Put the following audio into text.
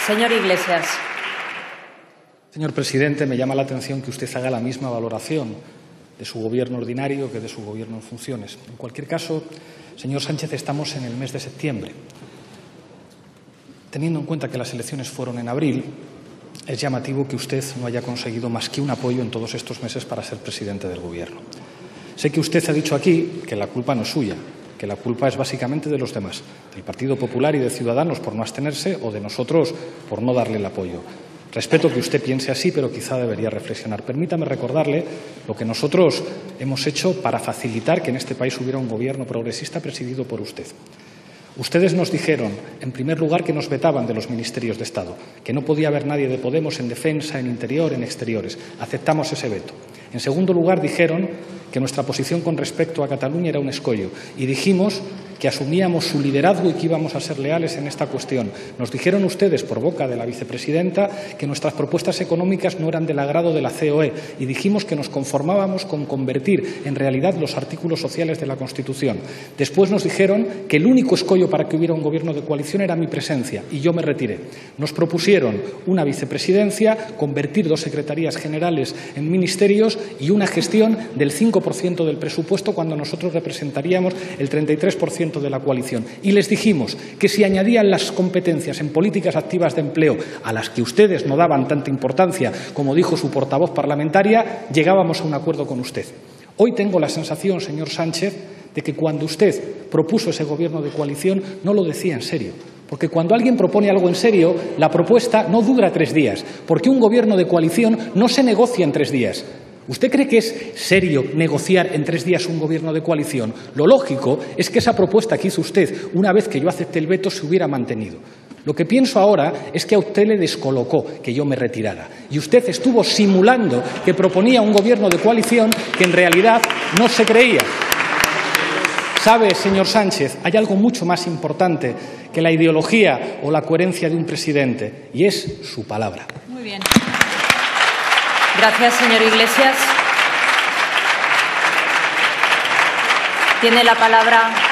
Señor Iglesias. Señor presidente, me llama la atención que usted haga la misma valoración de su gobierno ordinario que de su gobierno en funciones. En cualquier caso, señor Sánchez, estamos en el mes de septiembre. Teniendo en cuenta que las elecciones fueron en abril, es llamativo que usted no haya conseguido más que un apoyo en todos estos meses para ser presidente del Gobierno. Sé que usted ha dicho aquí que la culpa no es suya, que la culpa es básicamente de los demás, del Partido Popular y de Ciudadanos por no abstenerse o de nosotros por no darle el apoyo. Respeto que usted piense así, pero quizá debería reflexionar. Permítame recordarle lo que nosotros hemos hecho para facilitar que en este país hubiera un Gobierno progresista presidido por usted. Ustedes nos dijeron, en primer lugar, que nos vetaban de los ministerios de Estado, que no podía haber nadie de Podemos en defensa, en interior, en exteriores. Aceptamos ese veto. En segundo lugar, dijeron que nuestra posición con respecto a Cataluña era un escollo y dijimos que asumíamos su liderazgo y que íbamos a ser leales en esta cuestión. Nos dijeron ustedes, por boca de la vicepresidenta, que nuestras propuestas económicas no eran del agrado de la COE y dijimos que nos conformábamos con convertir en realidad los artículos sociales de la Constitución. Después nos dijeron que el único escollo para que hubiera un gobierno de coalición era mi presencia y yo me retiré. Nos propusieron una vicepresidencia, convertir 2 secretarías generales en ministerios y una gestión del 5% del presupuesto cuando nosotros representaríamos el 33% de la coalición. Y les dijimos que si añadían las competencias en políticas activas de empleo a las que ustedes no daban tanta importancia, como dijo su portavoz parlamentaria, llegábamos a un acuerdo con usted. Hoy tengo la sensación, señor Sánchez, de que cuando usted propuso ese gobierno de coalición no lo decía en serio. Porque cuando alguien propone algo en serio, la propuesta no dura 3 días, porque un gobierno de coalición no se negocia en 3 días. ¿Usted cree que es serio negociar en 3 días un gobierno de coalición? Lo lógico es que esa propuesta que hizo usted, una vez que yo acepté el veto, se hubiera mantenido. Lo que pienso ahora es que a usted le descolocó que yo me retirara. Y usted estuvo simulando que proponía un gobierno de coalición que en realidad no se creía. ¿Sabe, señor Sánchez? Hay algo mucho más importante que la ideología o la coherencia de un presidente, y es su palabra. Muy bien. Gracias, señor Iglesias. Tiene la palabra